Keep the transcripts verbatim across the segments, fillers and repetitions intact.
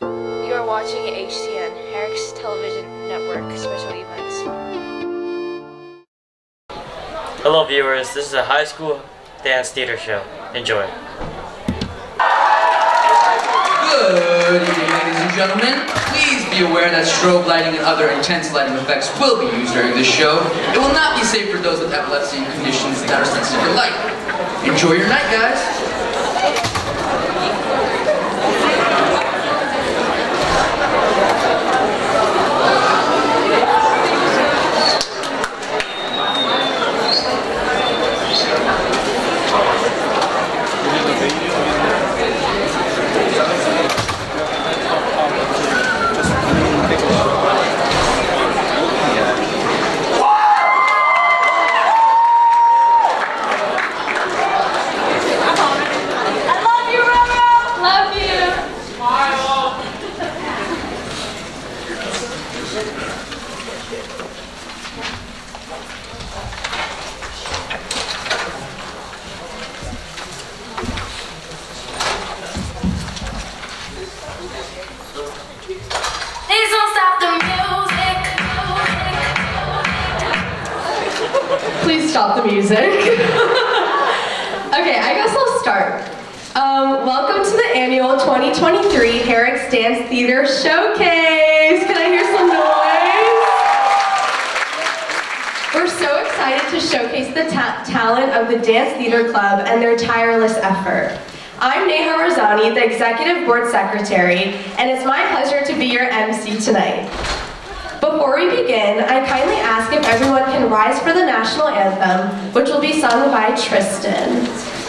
You are watching H T N, Herricks Television Network Special Events. Hello viewers, this is a high school dance theater show. Enjoy. Good evening, ladies and gentlemen. Please be aware that strobe lighting and other intense lighting effects will be used during this show. It will not be safe for those with epilepsy and conditions that are sensitive to light. Enjoy your night, guys. Please stop the music. Okay, I guess I'll start. Um, welcome to the annual twenty twenty-three Herricks Dance Theater Showcase. Can I hear some noise? We're so excited to showcase the ta talent of the Dance Theater Club and their tireless effort. I'm Neha Razani, the Executive Board Secretary, and it's my pleasure to be your M C tonight. Before we begin, I kindly ask if everyone can rise for the national anthem, which will be sung by Tristan.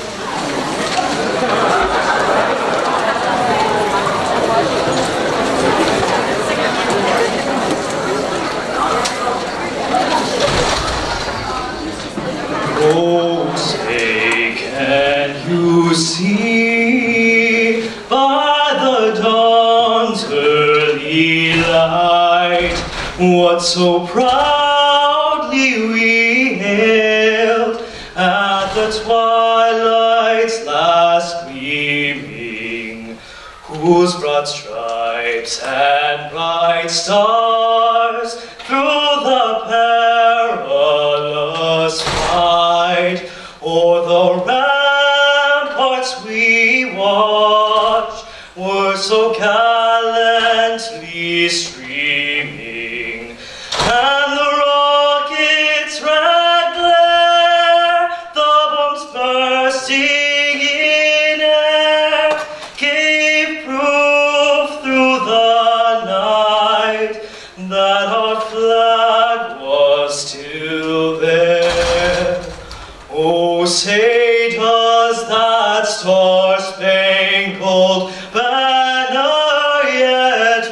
Oh, say, can you see by the dawn's early light what so proudly we hailed at the twilight's last gleaming, whose broad stripes and bright stars through the perilous fight o'er the ramparts we watched were so gallantly streaming, and the rocket's red glare, the bombs bursting in air, gave proof through the night that our flag was still there. Oh, say does that star-spangled banner yet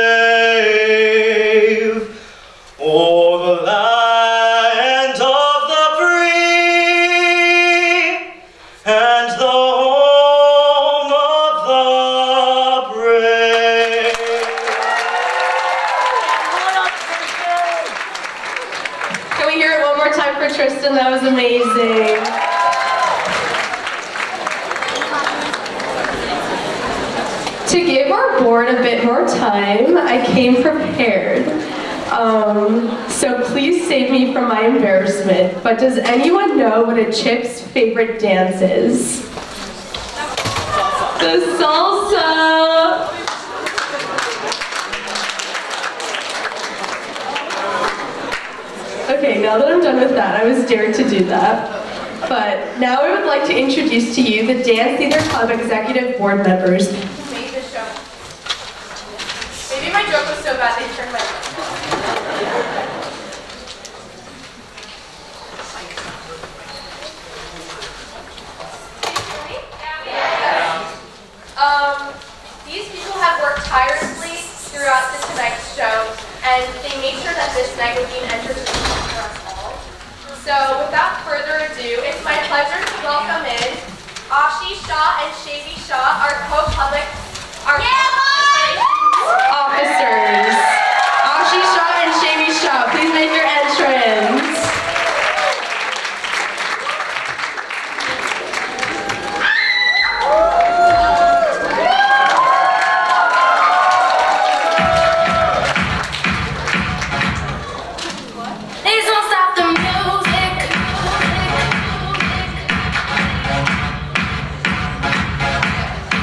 wave o'er the land of the free and the home of the brave? Can we hear it one more time for Tristan? That was amazing. To give our board a bit more time, I came prepared. Um, so please save me from my embarrassment. But does anyone know what a Chip's favorite dance is? The salsa! Okay, now that I'm done with that, I was dared to do that. But now I would like to introduce to you the Dance Theater Club Executive Board members. Made the show. Maybe my joke was so bad they turned my Um, these people have worked tirelessly throughout the tonight's show, and they made sure that this night would be an entertainment for us all. So, without further ado, it's my pleasure to welcome in Ashi Shah and Shavi Shah, our co-public, our yeah, officers. Ashi Shah and Shavi Shah, please make your entrance.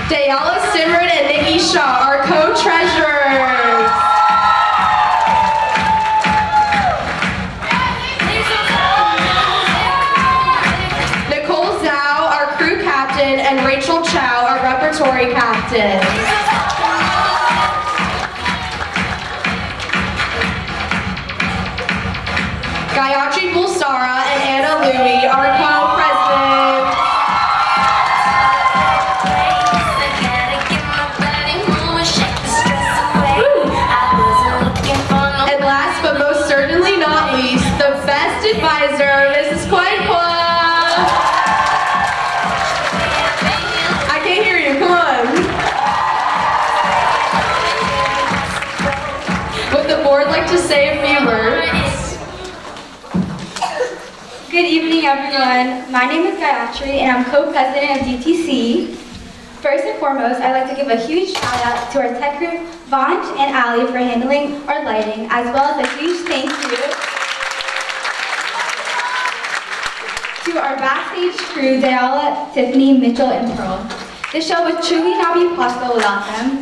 Dayala Simran and Nikki Shaw, our co-treasurers. Nicole Zhao, our crew captain, and Rachel Chow, our repertory captain. Gayatri Bulsara and Anna Louie, our co-presidents. And last but most certainly not least, the best advisor, Missus Quankwa. I can't hear you, come on. Would the board like to say a few words? Good evening, everyone. My name is Gayatri, and I'm co-president of D T C. First and foremost, I'd like to give a huge shout out to our tech crew, Vanj and Ali, for handling our lighting, as well as a huge thank you to our backstage crew, Dayala, Tiffany, Mitchell, and Pearl. This show would truly not be possible without them.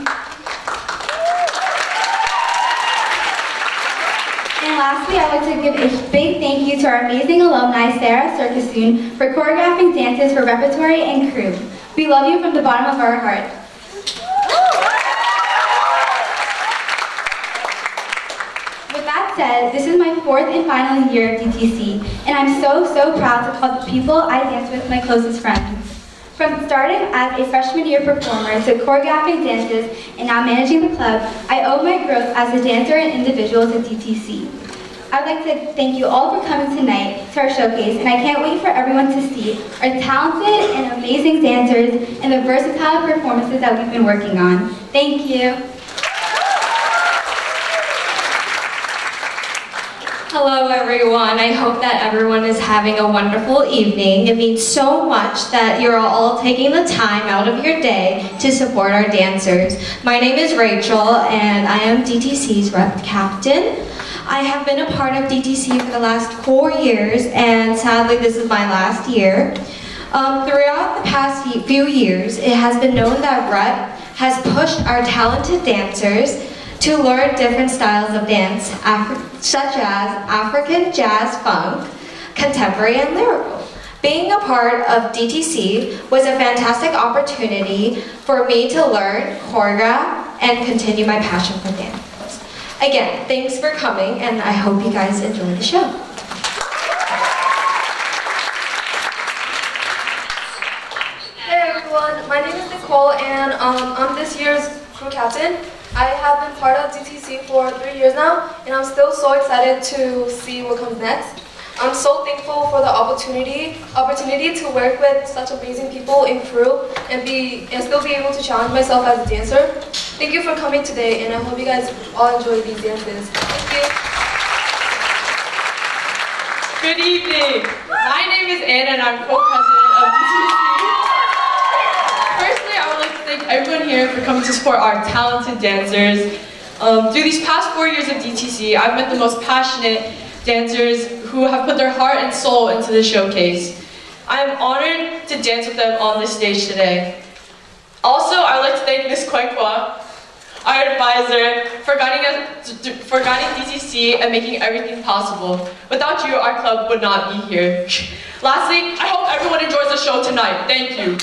And lastly, I'd like to give a big thank you to our amazing alumni, Sarah Circusoon, for choreographing dances for repertory and crew. We love you from the bottom of our heart. With that said, this is my fourth and final year of D T C, and I'm so, so proud to call the people I dance with my closest friends. From starting as a freshman year performer to choreographing dances and now managing the club, I owe my growth as a dancer and individual to D T C. I'd like to thank you all for coming tonight to our showcase, and I can't wait for everyone to see our talented and amazing dancers and the versatile performances that we've been working on. Thank you. Hello everyone, I hope that everyone is having a wonderful evening. It means so much that you're all taking the time out of your day to support our dancers. My name is Rachel and I am D T C's rep captain. I have been a part of D T C for the last four years and sadly this is my last year. Um, throughout the past few years, it has been known that rep has pushed our talented dancers to learn different styles of dance, such as African jazz funk, contemporary, and lyrical. Being a part of D T C was a fantastic opportunity for me to learn, choreograph, and continue my passion for dance. Again, thanks for coming, and I hope you guys enjoy the show. Hey everyone, my name is Nicole, and um, I'm this year's crew captain. I have been part of D T C for three years now, and I'm still so excited to see what comes next. I'm so thankful for the opportunity opportunity to work with such amazing people in crew and be and still be able to challenge myself as a dancer. Thank you for coming today, and I hope you guys all enjoy these dances. Thank you. Good evening. My name is Anna, and I'm co-president of D T C. Firstly, I would like to thank everyone here for coming to support our talented dancers. Um, through these past four years of D T C, I've met the most passionate dancers who have put their heart and soul into this showcase. I am honored to dance with them on this stage today. Also, I would like to thank Miz Quankwa, our advisor, for guiding us, for guiding D T C and making everything possible. Without you, our club would not be here. Lastly, I hope everyone enjoys the show tonight. Thank you.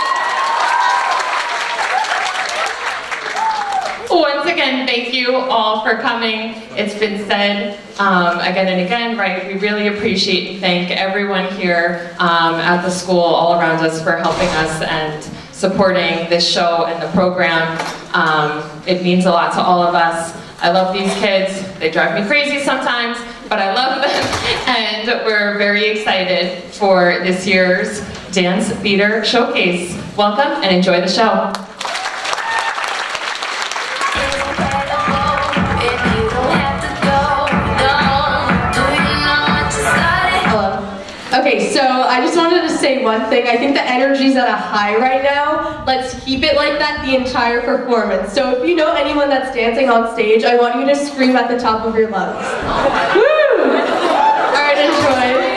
Once again, thank you all for coming. It's been said um, again and again, right? We really appreciate and thank everyone here um, at the school, all around us, for helping us and supporting this show and the program. Um, it means a lot to all of us. I love these kids. They drive me crazy sometimes, but I love them. And we're very excited for this year's Dance Theater Showcase. Welcome and enjoy the show. Okay, so I just wanted to say one thing. I think the energy's at a high right now. Let's keep it like that the entire performance. So if you know anyone that's dancing on stage, I want you to scream at the top of your lungs. Woo! All right, enjoy.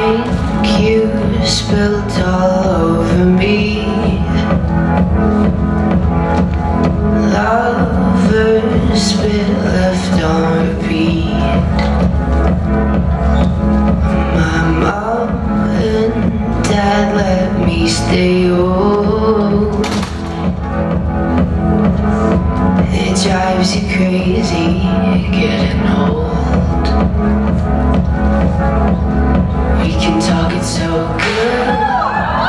Thank you spilled all over me. Lovers spit left on repeat. My mom and dad let me stay old. It drives you crazy getting old. We can talk it so good.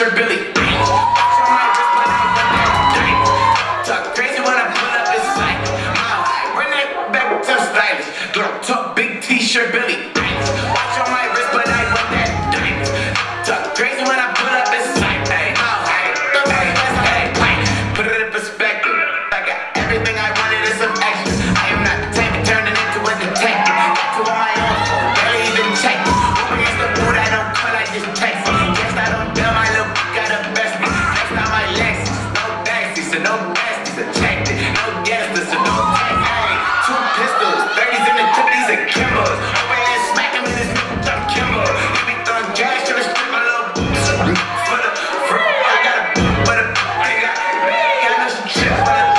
t-shirt, Billy. Watch on my wrist, but I want that thing. Talk crazy when I pull up, it's like mile high. Run that back to stylish. Girl, talk big t-shirt, Billy. Watch on my wrist, but I want that thing. Talk crazy when I pull up, it's like hey, mile high. Hey, hey, hey. Put it in perspective. I got everything I wanted and some extra. I am not the type of turning into a detective. Got to on my own phone, barely even check. Uber is the food I don't call, I just text. Guess I don't tell my little got a best me. Next time my Lexus, no nasty, so no nasties attracted. No gangsters, so no tax. Hey, two pistols, thirties in the tip, these are Kimbers. Over here and smack him in his nigga, I'm Kimber. You be throwing gas to the strip, my little boots. For the fruit, I got a boot, but a I got, I know some shit for the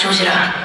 보시라.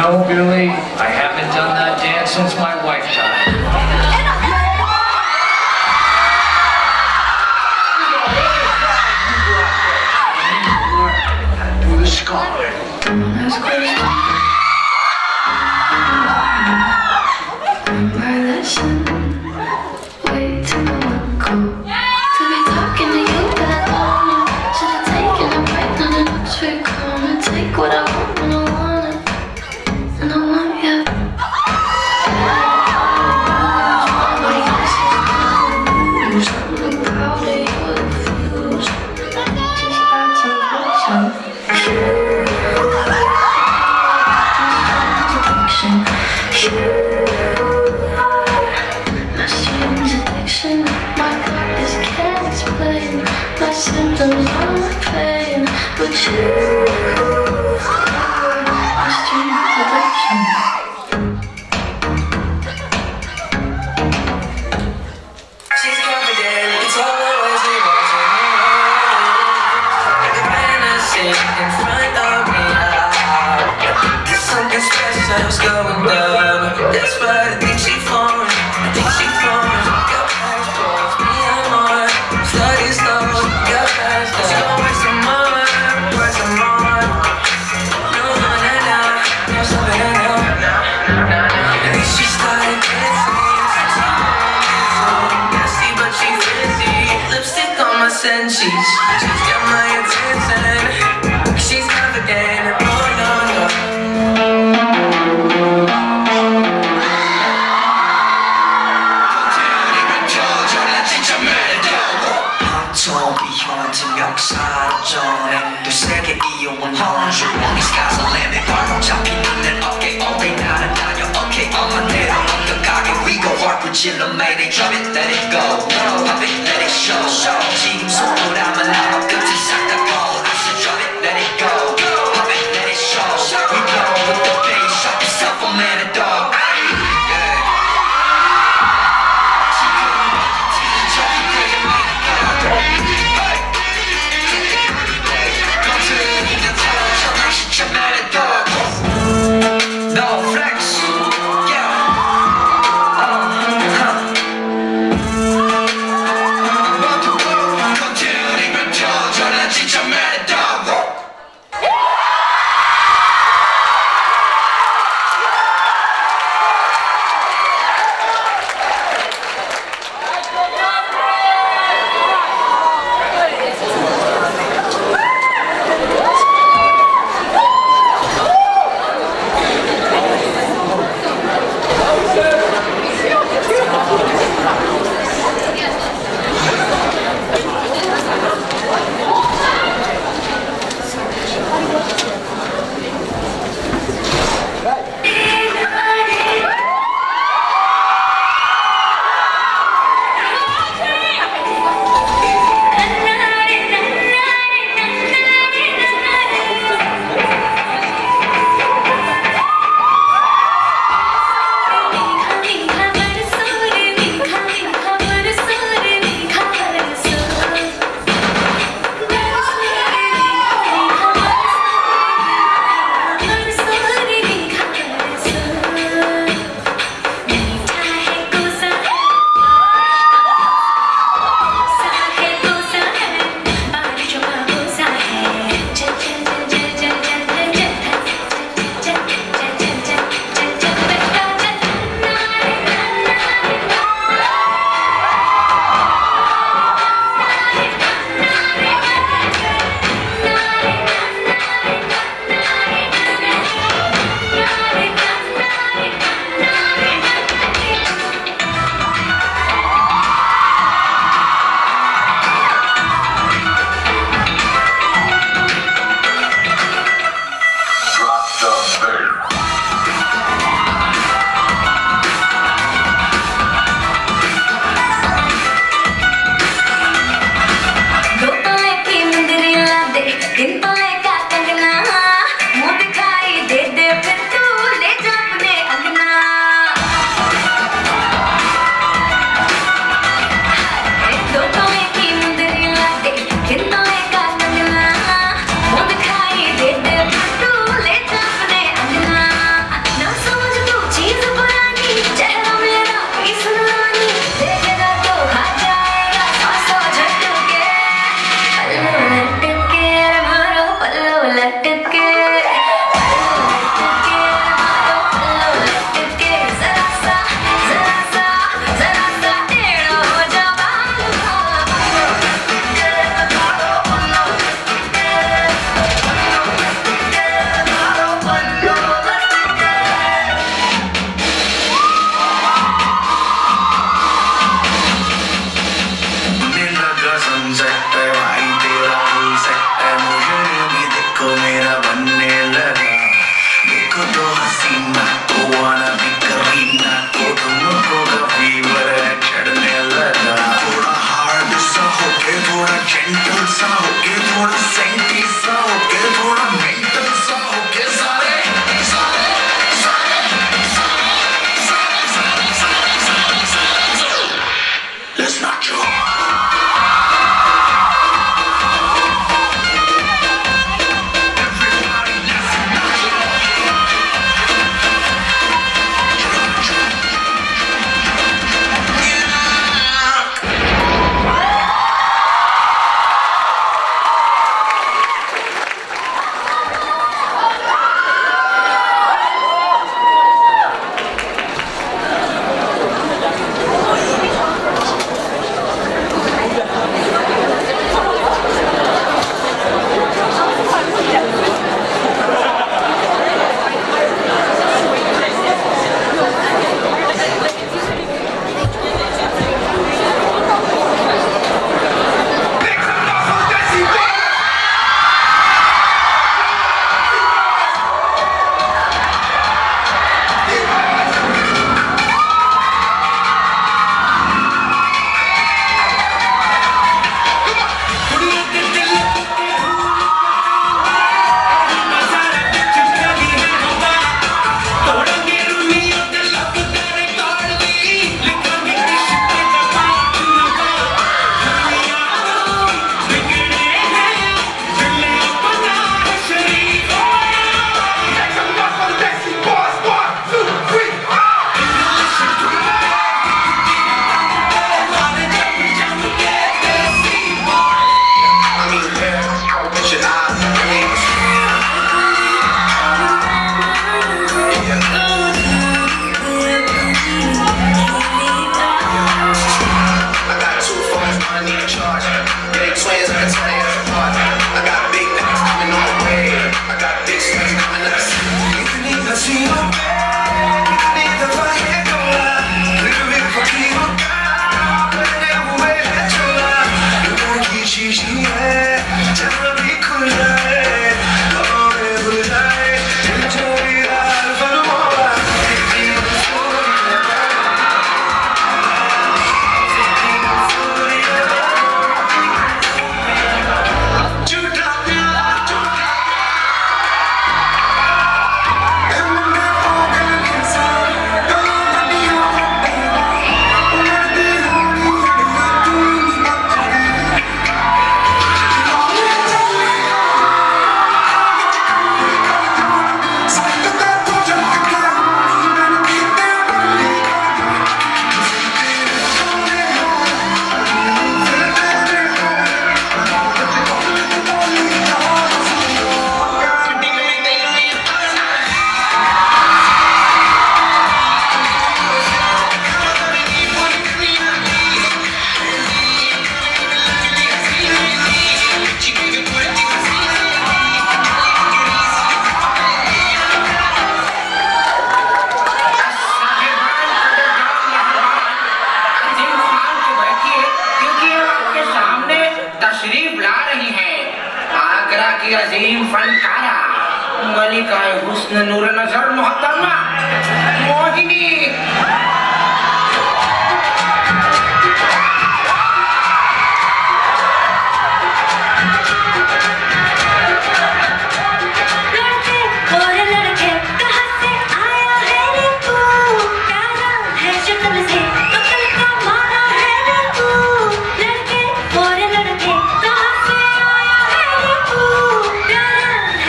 know, Billy, I haven't done that dance since my wife died. Do the scholar. That's close to my lesson. Way too long ago. To be talking to you that long. Should've taken a break, none of us would come and take what I want when I want it. And I want you. Something about it, you refuse. Just add some passion. My strange addiction, my doctors can't explain my symptoms or my pain, but you, my strange addiction. She's confident, it's all the way she was. Like a fantasy in front of me. There's something special's going down. That's right, I think she falling. I think she falling. Got past balls, me and more. Study slow, got past that. Let's go work some more, work some more. No, no, no, no, no, something I know. At least she started dancing. Nasty, but she fancy. Lipstick on my senses. She's got my attention. She's confident. Oh no, no. 전에 또 세계 이용은 혼줄 One is God's limit 발목 잡히는 내 어깨 All day 나는 다녀 Okay 엄한 대로 엄격하게 We go hard 불질러 Mayday drop it let it go Pop it let it show 지금 손보라만 나와 끝이 싹 다 cold I said drop it let it go Pop it let it show We blow with the bass Shop yourself a man a dog No flex, yeah. Uh, huh. Continuing with George. फनकारा मलिकाए हुस्न नूर नजर मोहतरमा मोहिनी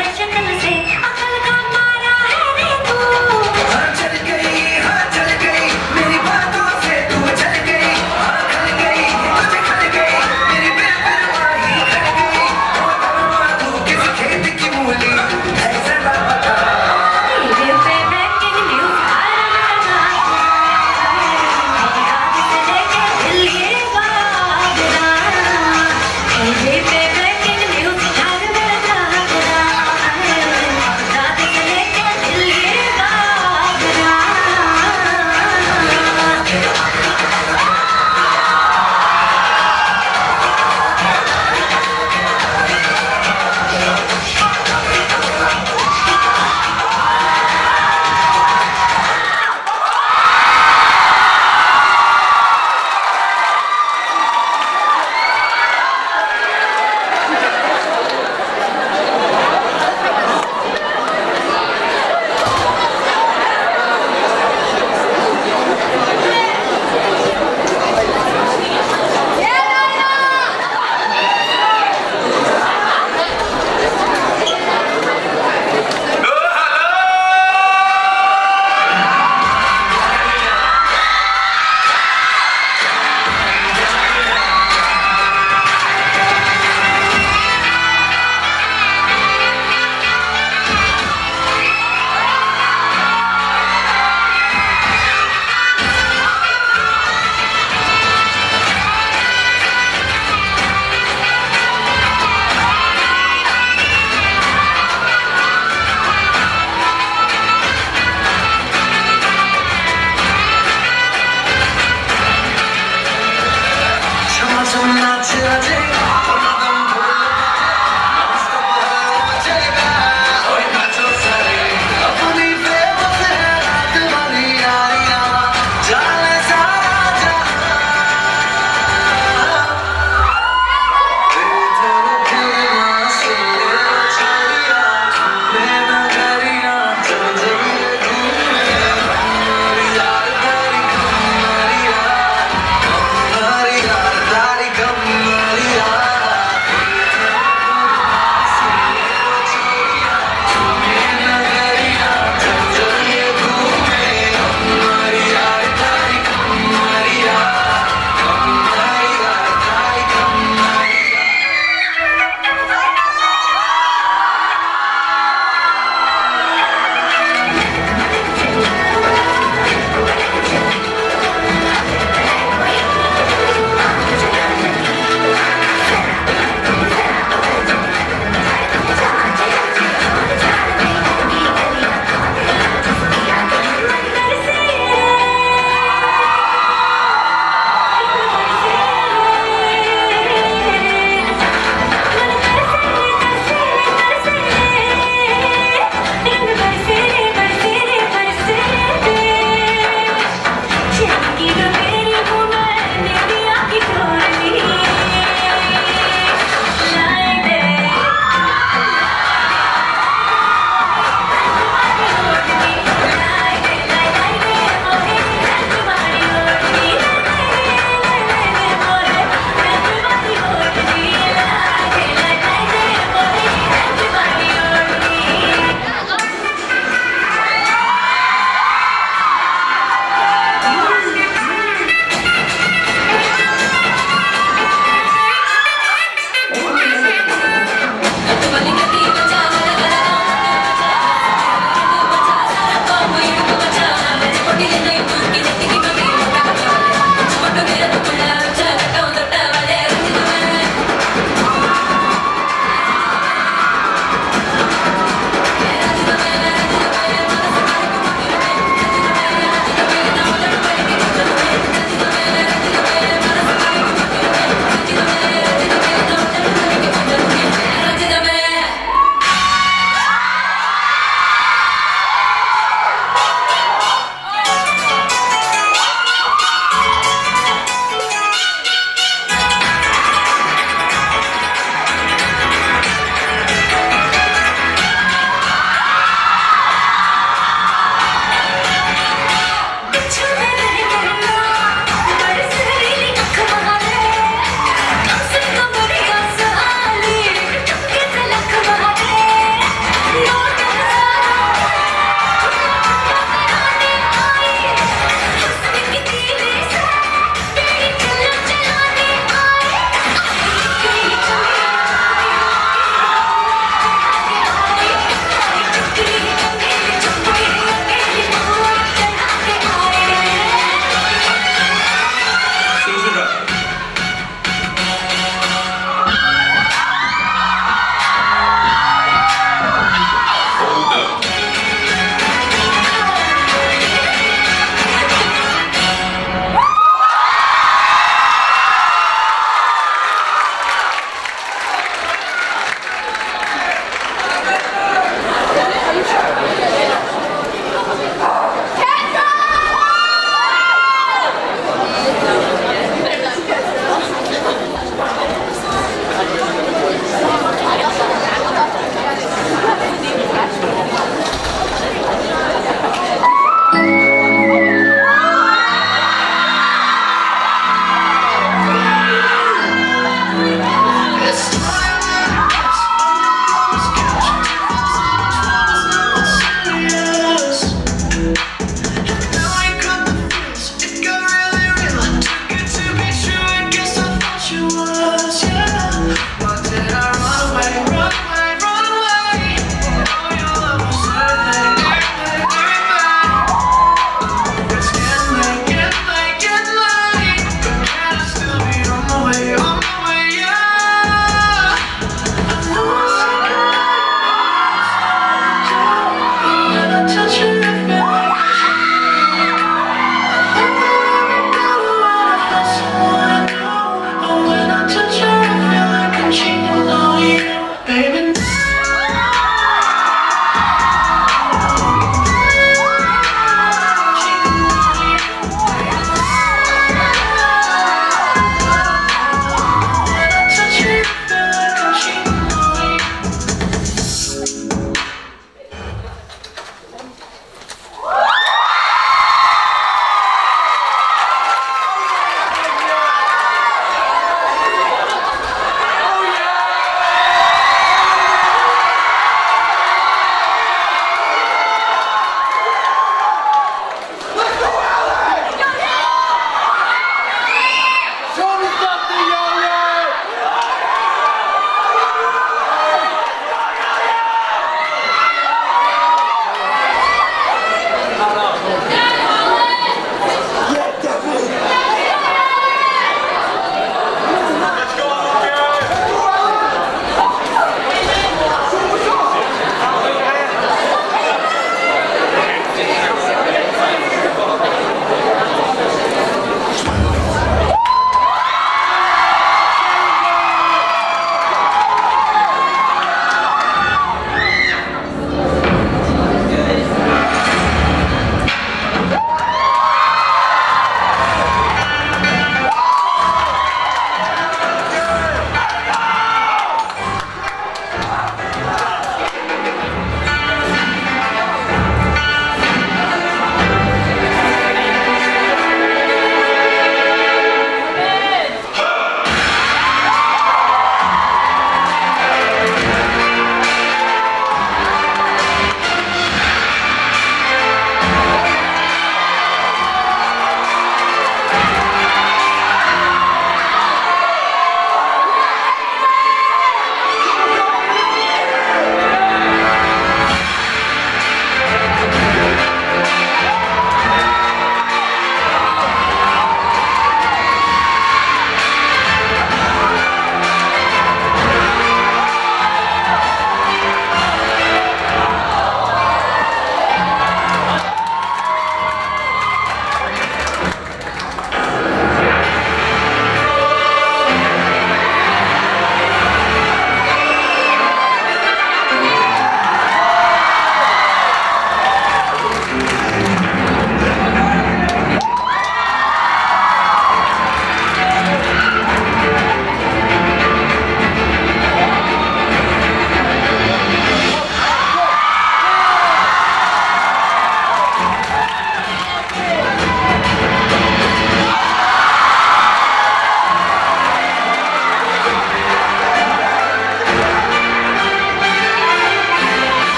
चल गई हाँ चल गई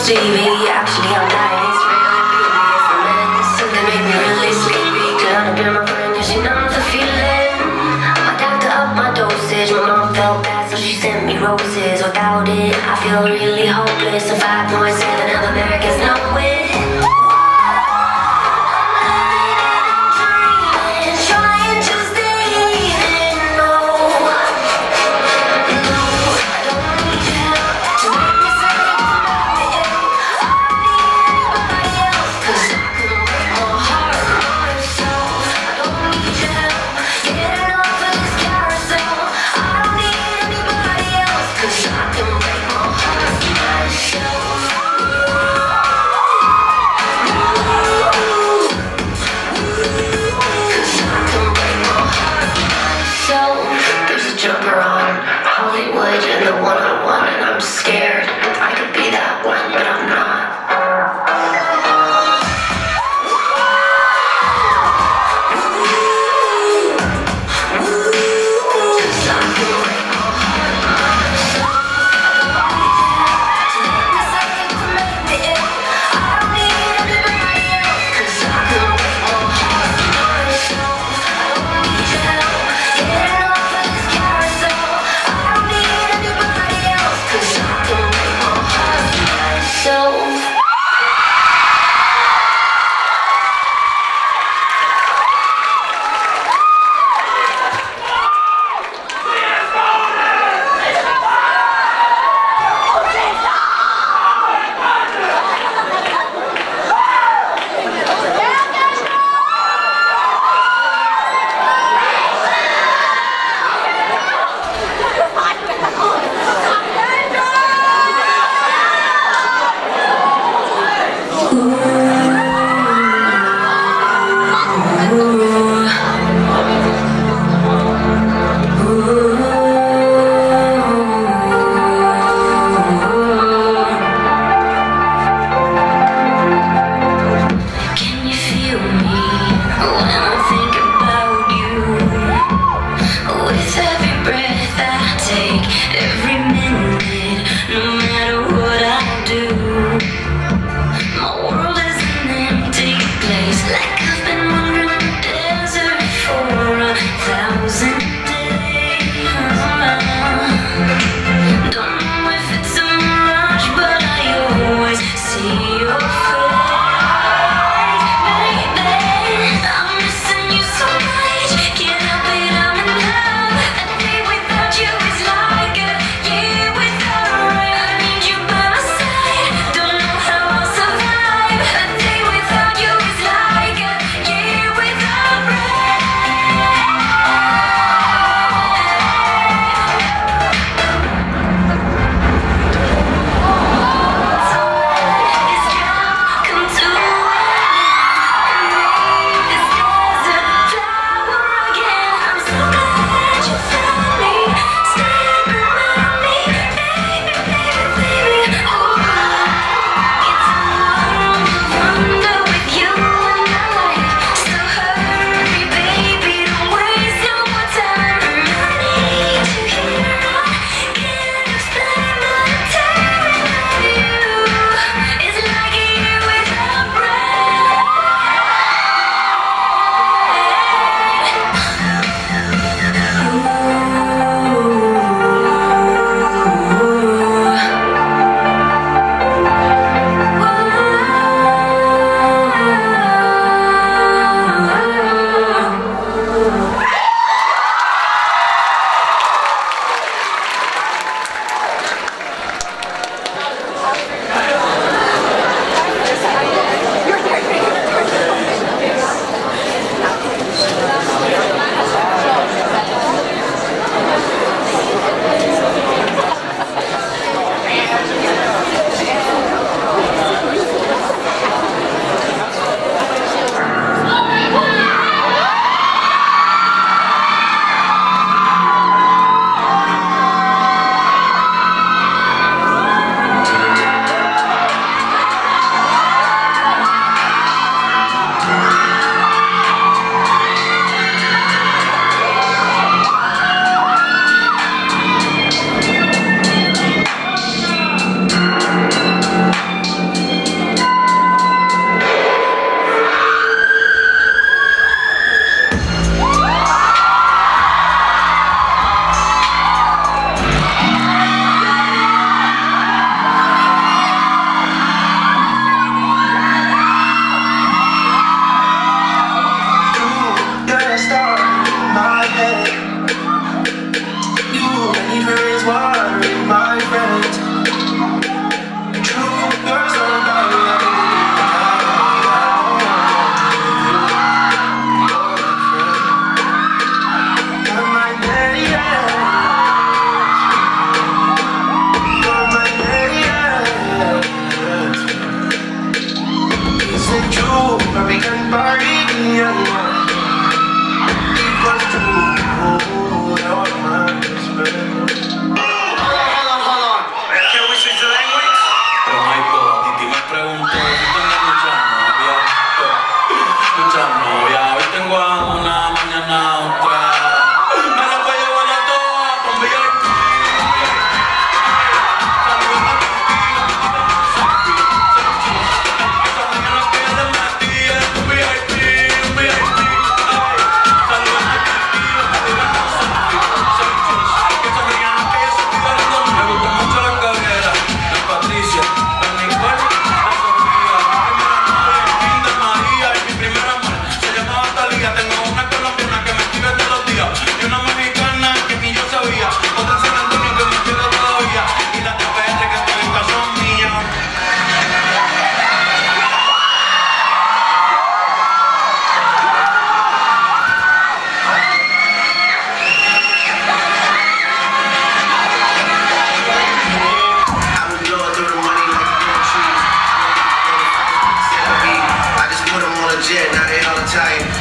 T V. Actually, I'm dying. It's really baby. It's a mess. And they make me really sleepy. Could have been my friend, cause she knows the feeling. My doctor upped my dosage. My mom felt bad, so she sent me roses. Without it, I feel really hopeless. And five point seven of Americans know it. Cause I can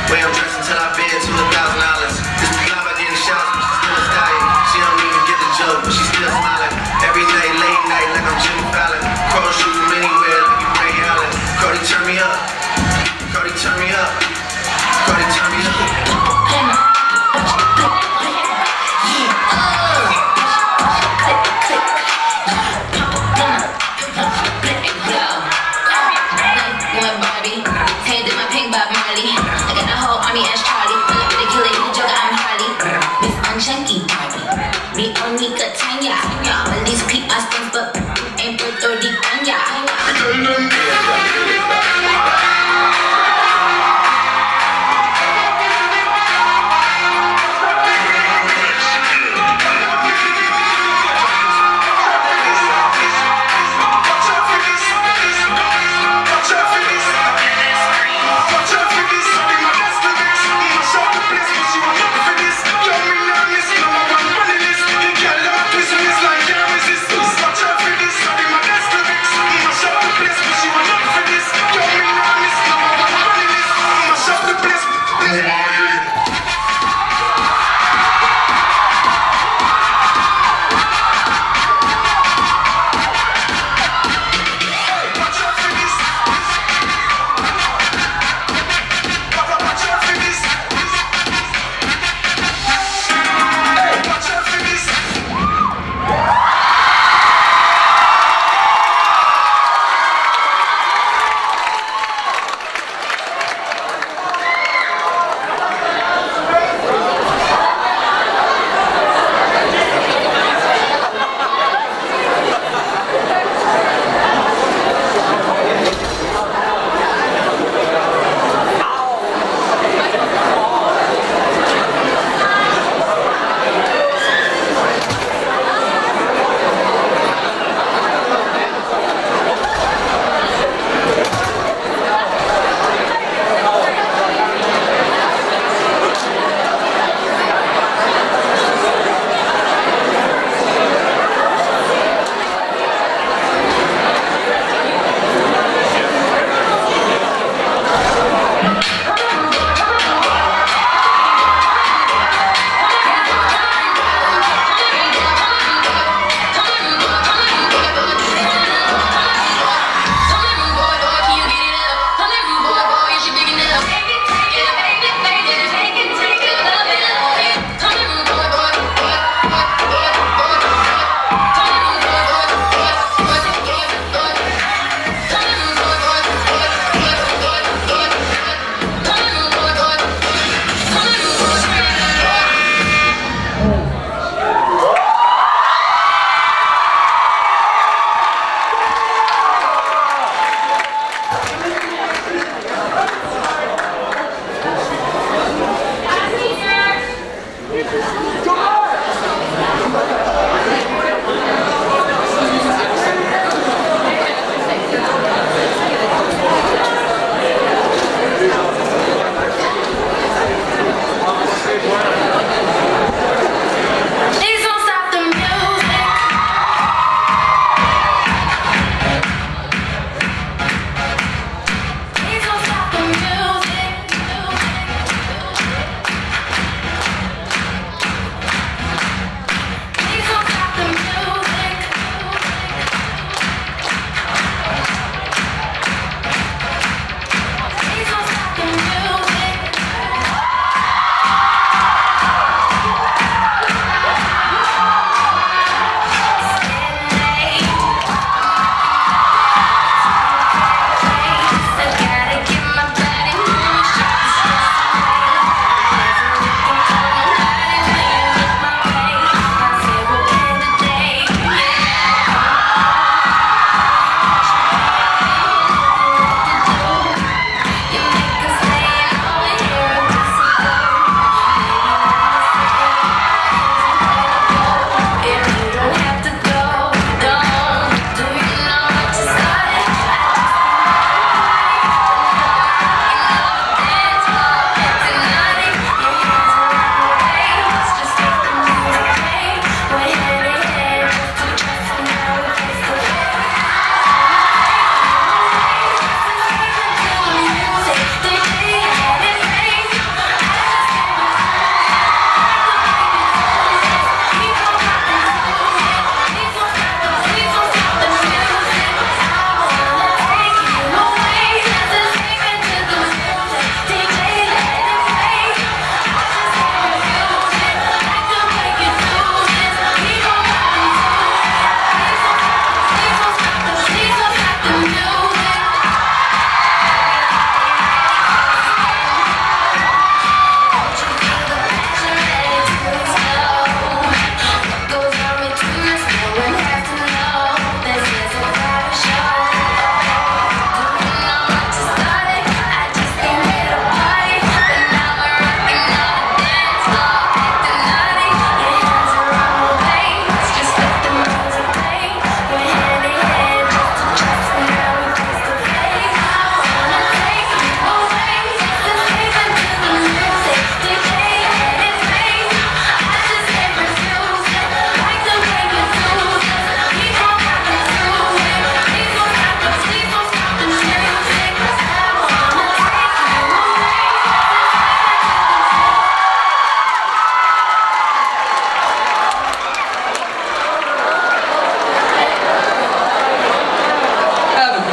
Way I'm dressed until I bid to a thousand dollars. This fly by getting shots, but she's still a stallion. She don't even get the joke, but she's still smiling. Every night, late night, like I'm Jimmy Fallon. Crow shoot from anywhere, like you Ray Allen. Cody, turn me up. Cody, turn me up. Cody, turn me up. Handed my pink Bob Marley. I got the whole army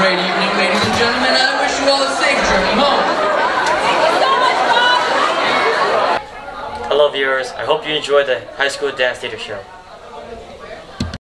great evening, ladies and gentlemen. I wish you all a safe journey home. Hello viewers, I hope you enjoyed the High School Dance Theater Show.